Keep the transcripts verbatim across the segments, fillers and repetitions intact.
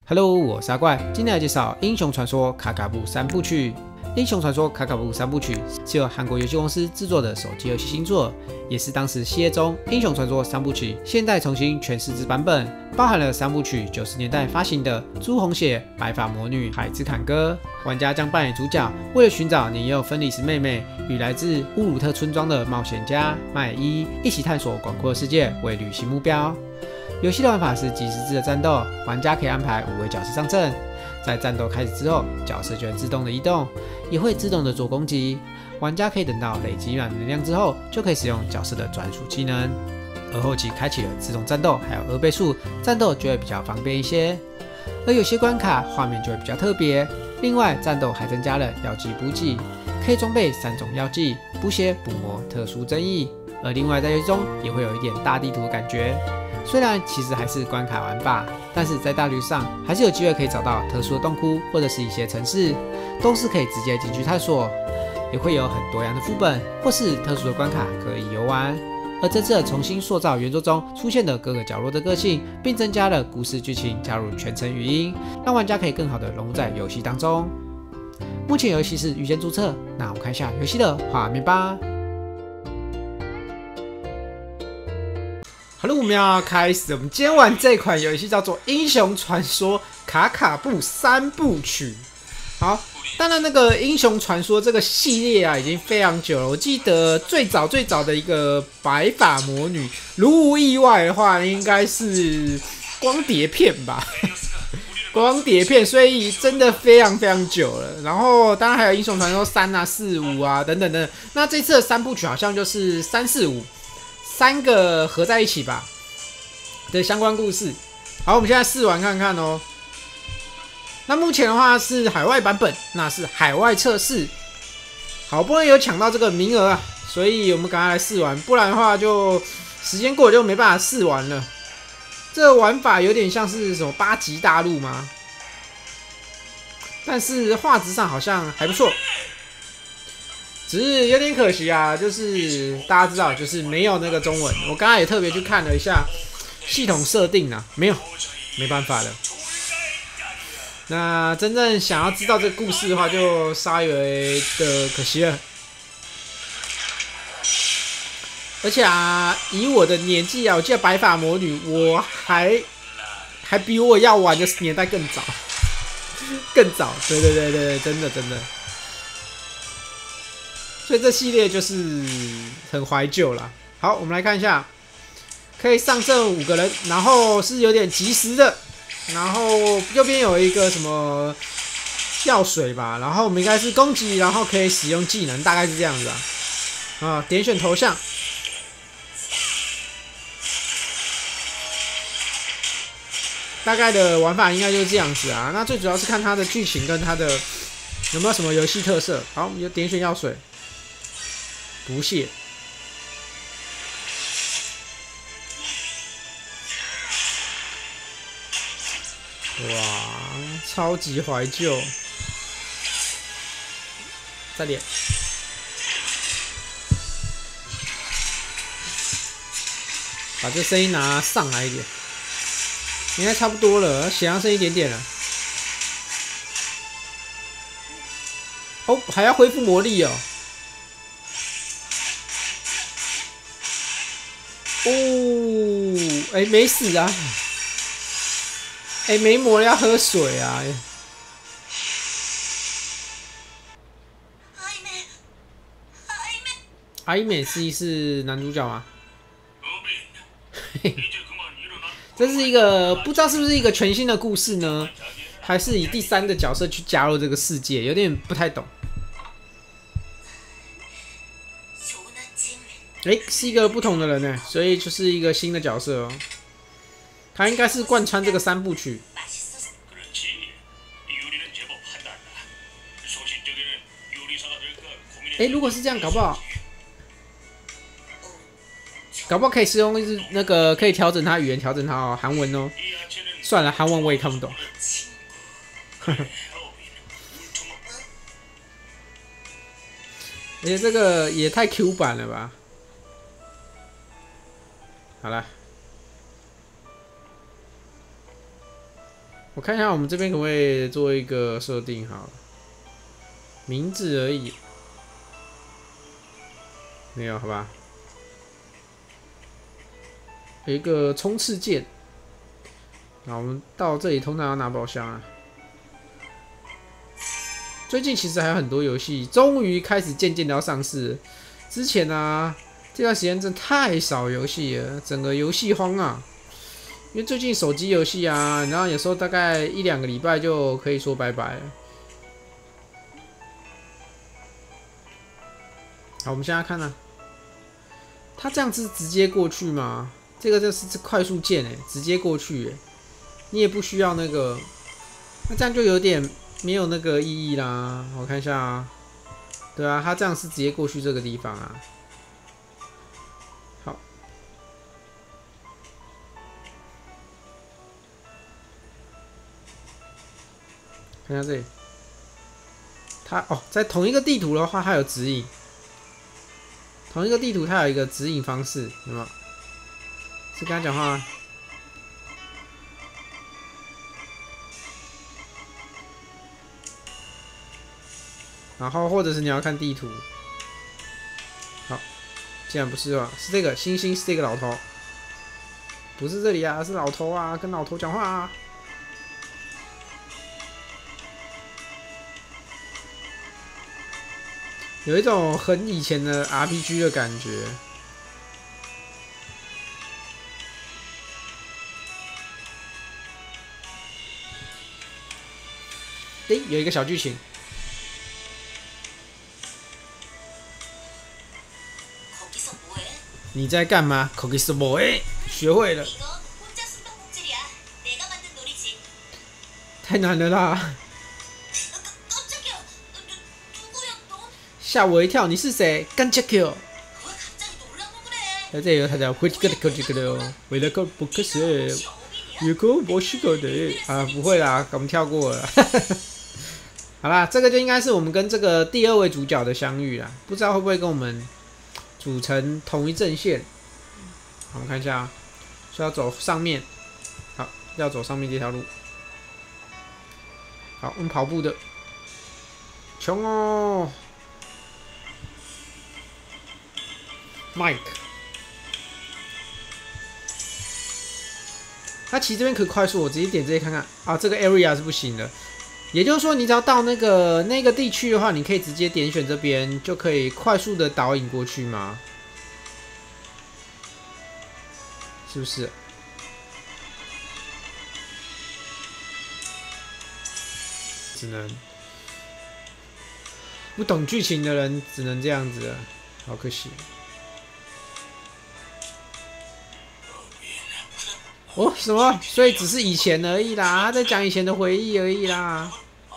Hello， 我是阿怪，今天来介绍《英雄传说卡卡布三部曲》。《英雄传说卡卡布三部曲》是由韩国游戏公司制作的手机游戏新作，也是当时系列中《英雄传说三部曲》现代重新诠释之版本，包含了三部曲九十年代发行的朱红血、白发魔女、海之坎歌。玩家将扮演主角，为了寻找年幼芬里斯妹妹与来自乌鲁特村庄的冒险家麦伊一起探索广阔的世界为旅行目标。游戏的玩法是即时制的战斗，玩家可以安排五位角色上阵，在战斗开始之后，角色就会自动的移动，也会自动的做攻击。玩家可以等到累积满能量之后，就可以使用角色的专属技能。而后期开启了自动战斗，还有二倍速战斗就会比较方便一些。而有些关卡画面就会比较特别。另外，战斗还增加了药剂补给，可以装备三种药剂，补血、补魔、特殊增益。而另外在游戏中也会有一点大地图的感觉。虽然其实还是关卡玩法，但是在大陆上还是有机会可以找到特殊的洞窟或者是一些城市，都是可以直接进去探索，也会有很多样的副本或是特殊的关卡可以游玩。而这次重新塑造原作中出现的各个角落的个性，并增加了故事剧情，加入全程语音，让玩家可以更好的融入在游戏当中。目前游戏是预先注册，那我们看一下游戏的画面吧。好了，我们要开始。我们今天玩这款游戏叫做《英雄传说卡卡布三部曲》。好，当然那个《英雄传说》这个系列啊，已经非常久了。我记得最早最早的一个白发魔女，如无意外的话，应该是光碟片吧？光碟片，所以真的非常非常久了。然后当然还有《英雄传说三》啊、四、五啊等等等。那这次的三部曲好像就是三、四、五。三个合在一起吧的相关故事。好，我们现在试玩看看哦。那目前的话是海外版本，那是海外测试。好不容易有抢到这个名额啊，所以我们赶快来试玩，不然的话就时间过了就没办法试玩了。这个玩法有点像是什么八级大陆吗？但是画质上好像还不错。只是有点可惜啊，就是大家知道，就是没有那个中文。我刚才也特别去看了一下系统设定啊，没有，没办法了。那真正想要知道这个故事的话，就稍微的可惜了。而且啊，以我的年纪啊，我记得白发魔女，我还还比我要玩的年代更早，更早。对对对对对，真的真的。所以这系列就是很怀旧啦。好，我们来看一下，可以上阵五个人，然后是有点即时的，然后右边有一个什么药水吧，然后我们应该是攻击，然后可以使用技能，大概是这样子啊。啊，点选头像，大概的玩法应该就是这样子啊。那最主要是看它的剧情跟它的有没有什么游戏特色。好，我们就点选药水。不屑，哇，超级怀旧，再点，把这声音拿上来一点，应该差不多了，血量剩一点点了。哦，还要恢复魔力哦。哦，哎、欸，没死啊！哎、欸，没魔要喝水啊！阿伊美是是男主角吗？这是一个不知道是不是一个全新的故事呢，还是以第三个角色去加入这个世界，有点不太懂。哎、欸，是一个不同的人呢，所以就是一个新的角色哦。他应该是贯穿这个三部曲。哎、欸，如果是这样，搞不好，搞不好可以使用那个可以调整他语言，调整他哦，韩文哦。算了，韩文我也看不懂。而且这个也太 Q 版了吧！好了， 我看一下我们这边可不可以做一个设定好了，名字而已，没有好吧？有一个冲刺键，那我们到这里通常要拿宝箱啊。最近其实还有很多游戏终于开始渐渐的要上市了，之前啊这段时间真的太少游戏了，整个游戏荒啊。因为最近手机游戏啊，然后有时候大概一两个礼拜就可以说拜拜了。好，我们现在看呢、啊，它这样子直接过去吗？这个就是快速键哎，直接过去哎，你也不需要那个，那这样就有点没有那个意义啦。我看一下啊，对啊，它这样是直接过去这个地方啊。好，看一下这里，它哦，在同一个地图的话，它有指引。同一个地图，它有一个指引方式，有没有？是跟他讲话吗？然后或者是你要看地图。好，既然不是吧，是这个星星，是这个老头，不是这里啊，是老头啊，跟老头讲话啊。有一种很以前的 R P G 的感觉。诶、欸，有一个小剧情。你在干嘛？口给什么？哎，学会了。太难了啦！吓我一跳，你是谁？干切 Q。在这里他讲会这个这个这个哦，为了个不可是，有个我是个的啊，不会啦，我们跳过了。好啦，这个就应该是我们跟这个第二位主角的相遇啦，不知道会不会跟我们组成同一阵线。好，我们看一下啊，是要走上面，好，要走上面这条路。好，用跑步的，穷哦 ，Mike。他其实这边可以快速，我直接点这些看看啊，这个 area 是不行的。也就是说，你只要到那个那个地区的话，你可以直接点选这边，就可以快速的导引过去吗？是不是？只能不懂剧情的人只能这样子了，好可惜。哦，什么？所以只是以前而已啦，他在讲以前的回忆而已啦。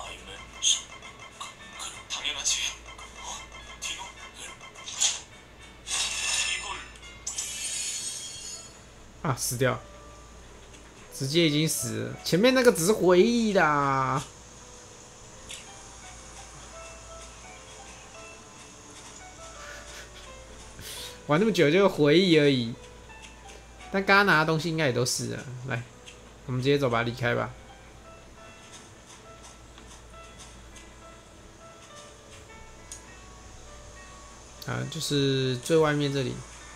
啊，死掉，直接已经死了。前面那个只是回忆啦。玩那么久就是回忆而已。但刚刚拿的东西应该也都是了。来，我们直接走吧，离开吧。啊，就是最外面这里。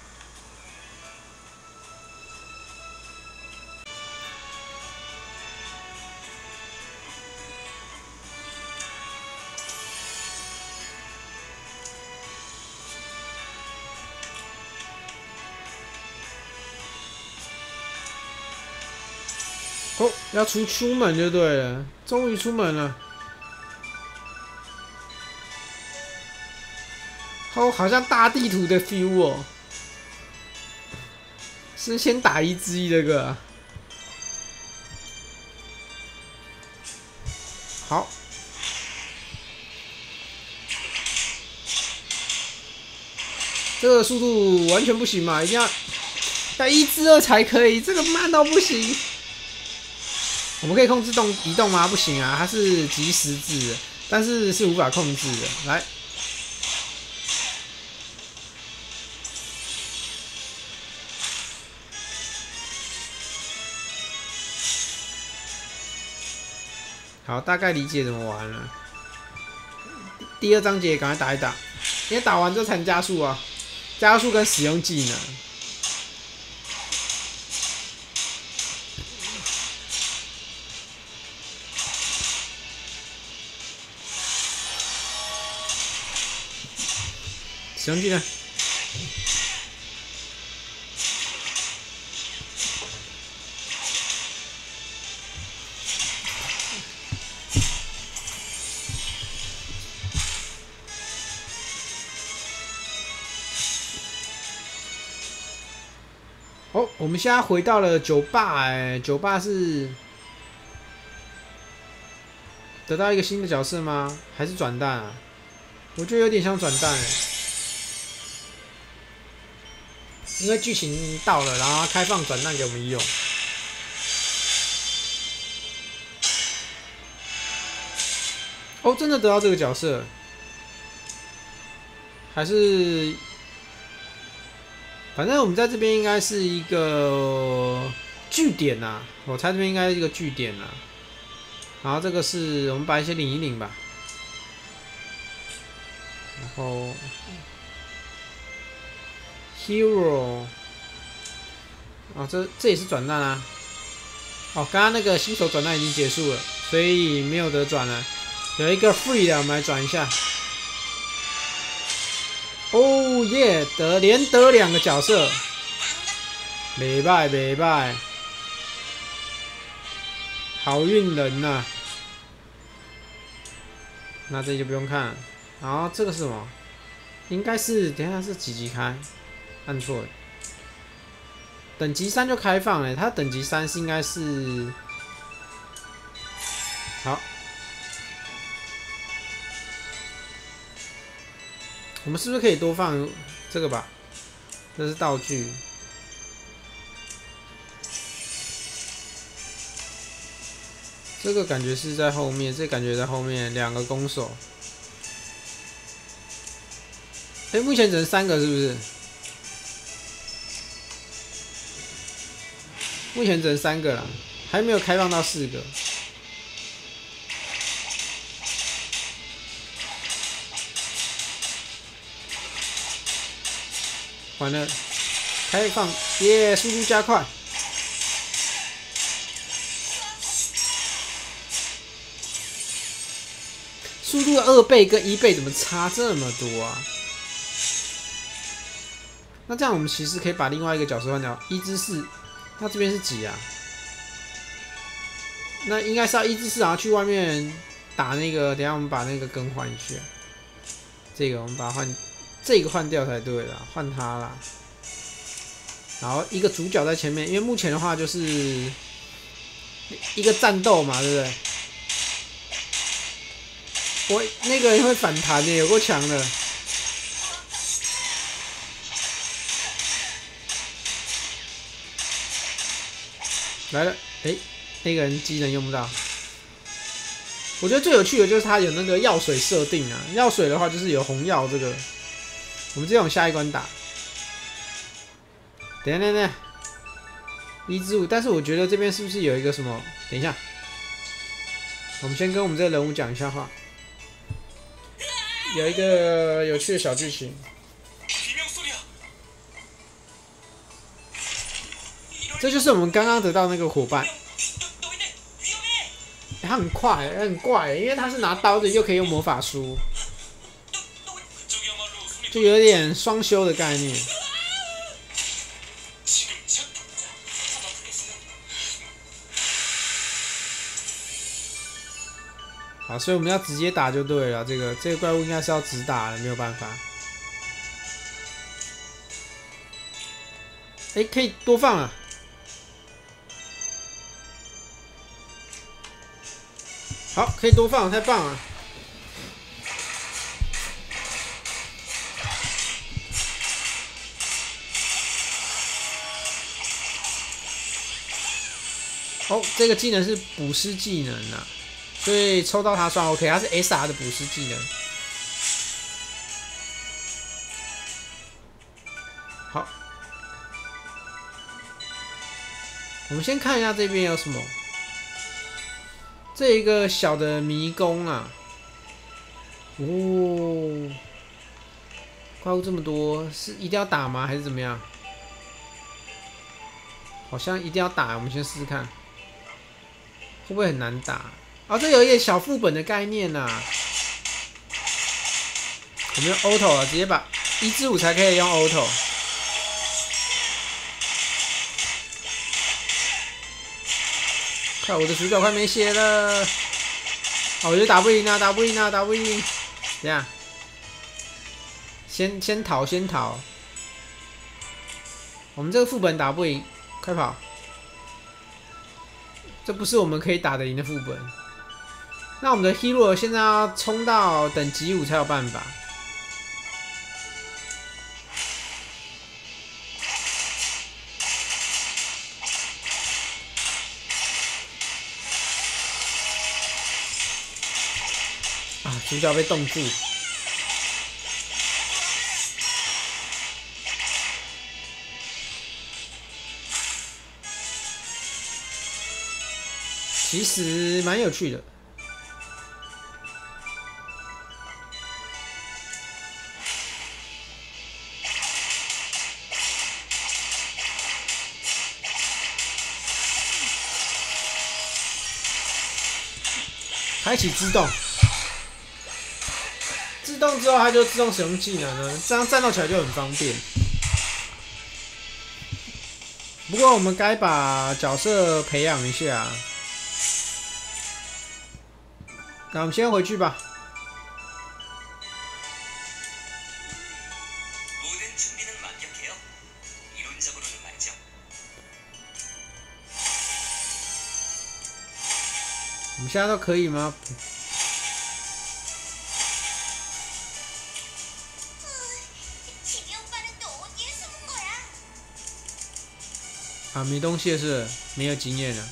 哦，要出出门就对了，终于出门了。哦，好像大地图的 feel 哦。是先打一只一这个、啊。好。这个速度完全不行嘛，一定要要一至二才可以，这个慢到不行。我们可以控制动移动吗？不行啊，它是即时制的，但是是无法控制的。来， 好，大概理解怎么玩了。第二章节赶快打一打，因为打完之后才能加速啊，加速跟使用技能。使用技能。哦，我们现在回到了酒吧，哎，酒吧是得到一个新的角色吗？还是转蛋啊？我觉得有点像转蛋哎，因为剧情到了，然后开放转蛋给我们用。哦，真的得到这个角色，还是？反正我们在这边应该是一个据点呐、啊，我猜这边应该是一个据点呐、啊。然后这个是我们把一些领一领吧，然后 hero 啊，这这也是转蛋啊。哦，刚刚那个新手转蛋已经结束了，所以没有得转了。有一个 free 的，我们来转一下。哦耶，得连得两个角色，没败没败，好运人呐、啊。那这就不用看了。然后这个是什么？应该是等一下是几级开？按错了。等级三就开放了，它等级三是应该是好。我们是不是可以多放这个吧？这是道具。这个感觉是在后面，这感觉在后面，两个弓手。哎、欸，目前只能三个，是不是？目前只能三个啦，还没有开放到四个。完了，开放，耶，速度加快。速度二倍跟一倍怎么差这么多啊？那这样我们其实可以把另外一个角色换掉，一至四，那这边是几啊？那应该是要一至四，然后去外面打那个，等一下我们把那个更换一下。这个我们把它换，这个换掉才对啦，换它啦。然后一个主角在前面，因为目前的话就是一个战斗嘛，对不对？我那个人会反弹的，有够强的。来了，哎、欸，那个人技能用不到。我觉得最有趣的就是它有那个药水设定啊，药水的话就是有红药这个，我们直接往下一关打。等一下等一下，一至五，但是我觉得这边是不是有一个什么？等一下，我们先跟我们这个人物讲一下话。有一个有趣的小剧情。这就是我们刚刚得到那个伙伴。欸、他很快，很怪，因为他是拿刀的，又可以用魔法书，就有点双修的概念。好，所以我们要直接打就对了。这个这个怪物应该是要直打的，没有办法。哎、欸，可以多放啊！好，可以多放，太棒了！哦，这个技能是捕尸技能啊，所以抽到它算 OK， 它是 S R 的捕尸技能。好，我们先看一下这边有什么。 这一个小的迷宫啊，哦，怪物这么多，是一定要打吗？还是怎么样？好像一定要打，我们先试试看，会不会很难打？哦，这有一点小副本的概念呐、啊。我们用 auto 啊，直接把一至五才可以用 auto。快，我的主角快没血了！哦，我觉得打不赢啊，打不赢啊，打不赢！这样，先先逃，先逃。我们这个副本打不赢，快跑！这不是我们可以打得赢的副本。那我们的 hero 现在要冲到等级五才有办法。啊，主角被冻住。其实蛮有趣的。开启自动，自动之后它就自动使用技能了，这样战斗起来就很方便。不过我们该把角色培养一下。那我们先回去吧。我们现在都可以吗？啊，没东西是没有经验了。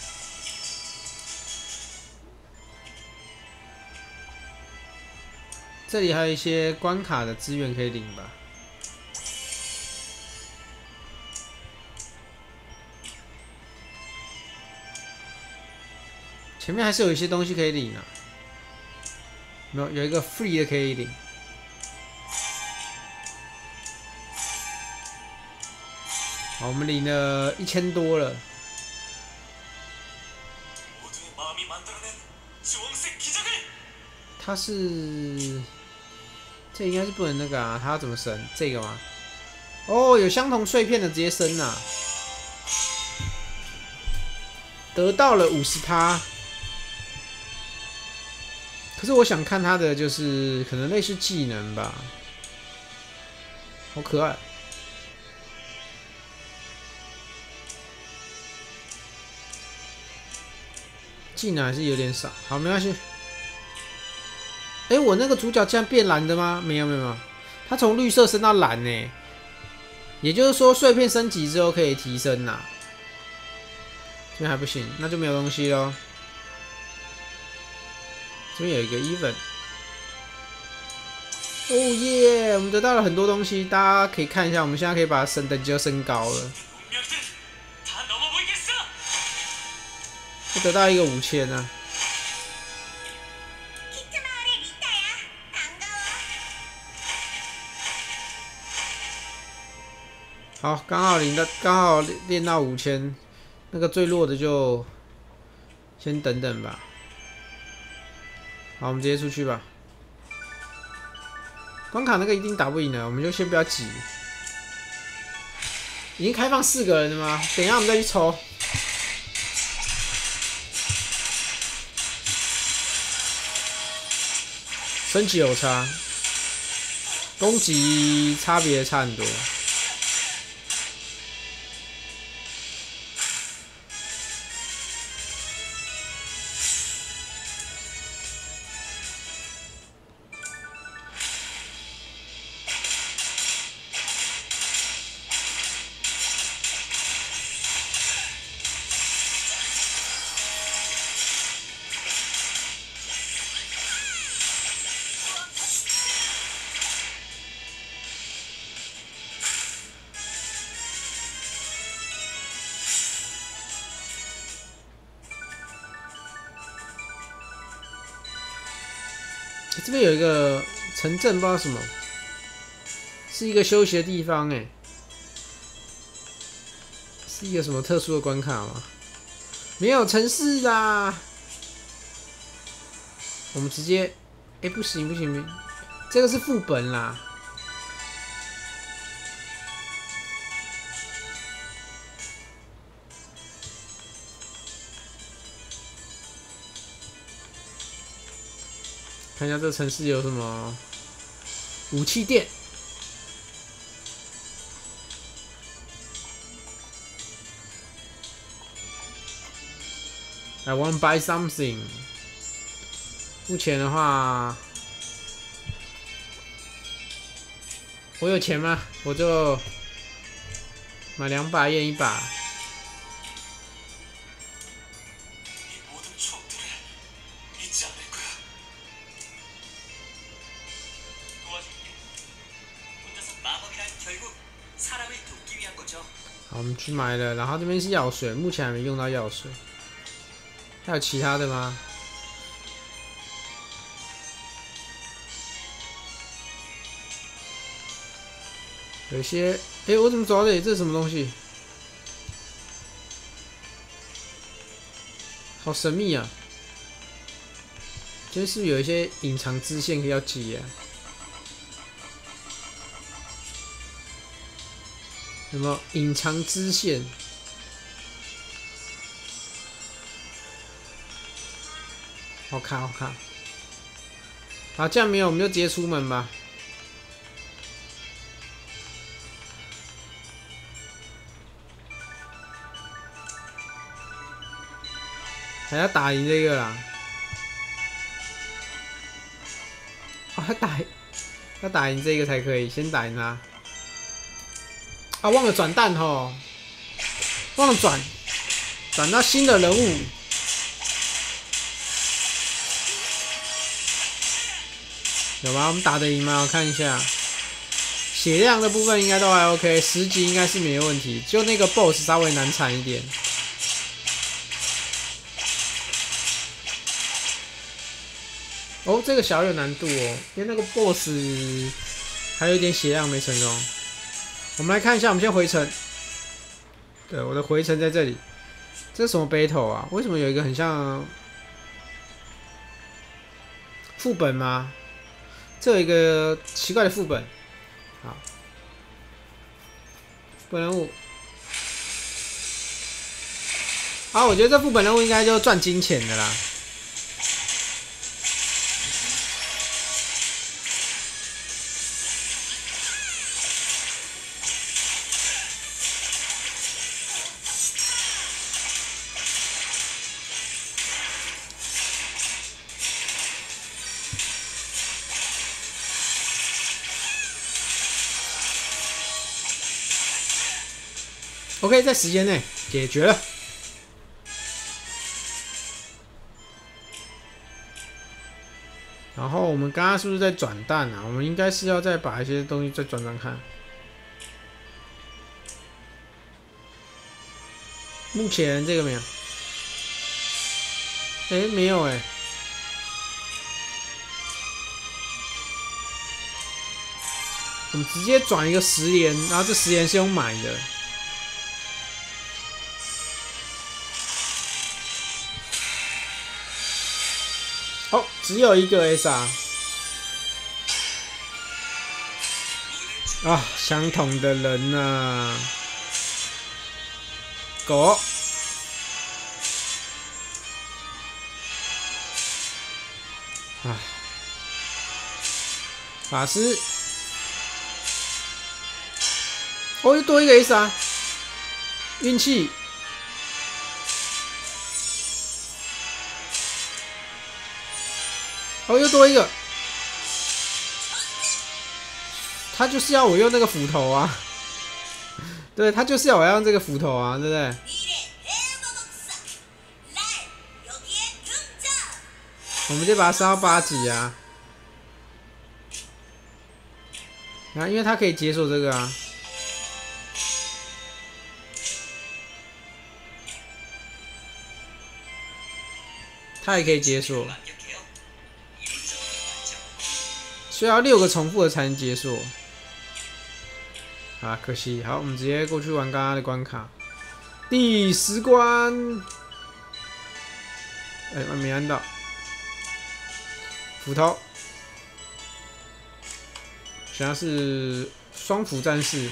这里还有一些关卡的资源可以领吧。前面还是有一些东西可以领啊，没有有一个 free 的可以领。好，我们领了一千多了。它是，这应该是不能那个啊，它要怎么升？这个吗？哦，有相同碎片的直接升啊，得到了五十趴。可是我想看它的就是可能类似技能吧，好可爱。技能还是有点少，好，没关系。哎、欸，我那个主角竟然变蓝的吗？没有没有没有，它从绿色升到蓝呢。也就是说，碎片升级之后可以提升呐。这边还不行，那就没有东西咯。这边有一个 even。哦耶！我们得到了很多东西，大家可以看一下，我们现在可以把升等级升高了。就得到一个五千啊！好，刚好领到，刚好练到五千，那个最弱的就先等等吧。好，我们直接出去吧。关卡那个一定打不赢了，我们就先不要急。已经开放四个人了吗？等一下我们再去抽。升级有差，攻击差别差很多。 欸、这边有一个城镇，不知道什么，是一个休息的地方哎、欸，是一个什么特殊的关卡吗？没有城市啦，我们直接，哎、欸，不行不行，这个是副本啦。看一下这个城市有什么武器店。I want buy something。目前的话，我有钱吗？我就买两把烟一把。好，我们去买了，然后这边是药水，目前还没用到药水。还有其他的吗？有一些，哎、欸，我怎么走到这里？这是什么东西？好神秘啊！这边是不是有一些隐藏支线可以要解啊？有没有隐藏支线？好卡，好卡。好，这样没有，我们就直接出门吧。还要打赢这个啦！哦，要打，要打赢这个才可以，先打赢他。啊，忘了转蛋吼，忘了转，转到新的人物。有吗？我们打得赢吗？我看一下，血量的部分应该都还 OK， 十级应该是没问题，就那个 B O S S 稍微难缠一点。哦，这个小有难度哦，因为那个 B O S S 还有一点血量没成功。我们来看一下，我们先回城。对，我的回城在这里。这是什么 battle 啊？为什么有一个很像副本吗？这有一个奇怪的副本。好，副本任务。好，我觉得这副本任务应该就赚金钱的啦。OK， 在时间内解决了。然后我们刚刚是不是在转蛋啊？我们应该是要再把一些东西再转转看。目前这个没有，哎、欸，没有哎、欸。我们直接转一个十连，然后这十连是用买的。哦，只有一个 S R。啊，相同的人呐、啊，狗。啊，法师。哦，又多一个 S R， 运气。哦，又多一个。他就是要我用那个斧头啊，对他就是要我用这个斧头啊，对不对？我们就把他升到八级啊。然后，因为他可以解锁这个啊。他也可以解锁。 所以要六个重复的才能解锁。啊，可惜。好，我们直接过去玩刚刚的关卡。第十关，哎、欸，我没按到。斧头，现在是双斧战士。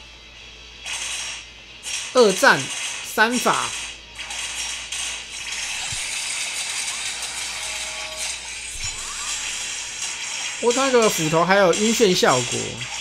二战三法。我那个斧头还有晕眩效果。